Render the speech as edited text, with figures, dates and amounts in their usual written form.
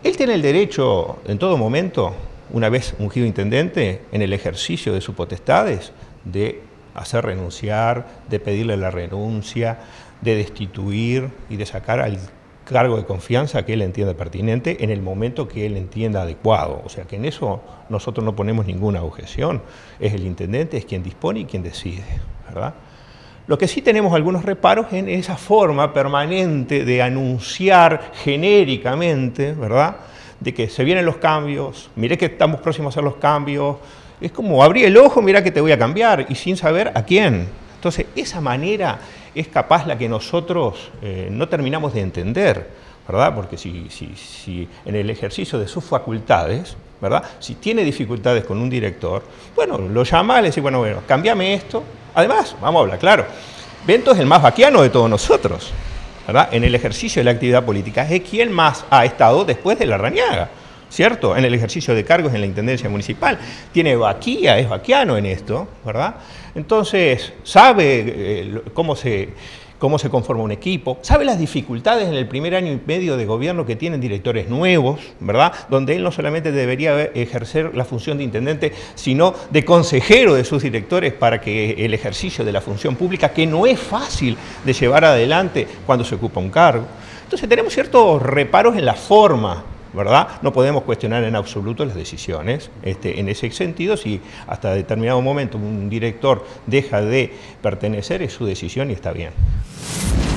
Él tiene el derecho, en todo momento, una vez ungido intendente, en el ejercicio de sus potestades, de hacer renunciar, de pedirle la renuncia, de destituir y de sacar al cargo de confianza que él entienda pertinente en el momento que él entienda adecuado. O sea que en eso nosotros no ponemos ninguna objeción. Es el intendente, es quien dispone y quien decide, ¿verdad? Lo que sí tenemos algunos reparos en esa forma permanente de anunciar genéricamente, ¿verdad?, de que se vienen los cambios, miré que estamos próximos a hacer los cambios, es como abrir el ojo, mirá que te voy a cambiar, y sin saber a quién. Entonces, esa manera es capaz la que nosotros no terminamos de entender, ¿verdad? Porque si en el ejercicio de sus facultades, ¿verdad?, si tiene dificultades con un director, bueno, lo llama, le dice, bueno, cámbiame esto. Además, vamos a hablar claro, Bento es el más vaquiano de todos nosotros, ¿verdad? En el ejercicio de la actividad política es quien más ha estado después de Larrañaga, ¿cierto? En el ejercicio de cargos en la Intendencia Municipal. Tiene vaquía, es vaquiano en esto, ¿verdad? Entonces, sabe cómo se conforma un equipo, sabe las dificultades en el primer año y medio de gobierno que tienen directores nuevos, ¿verdad?, donde él no solamente debería ejercer la función de intendente, sino de consejero de sus directores para que el ejercicio de la función pública, que no es fácil de llevar adelante cuando se ocupa un cargo. Entonces tenemos ciertos reparos en la forma, ¿verdad? No podemos cuestionar en absoluto las decisiones. En ese sentido, si hasta determinado momento un director deja de pertenecer, es su decisión y está bien.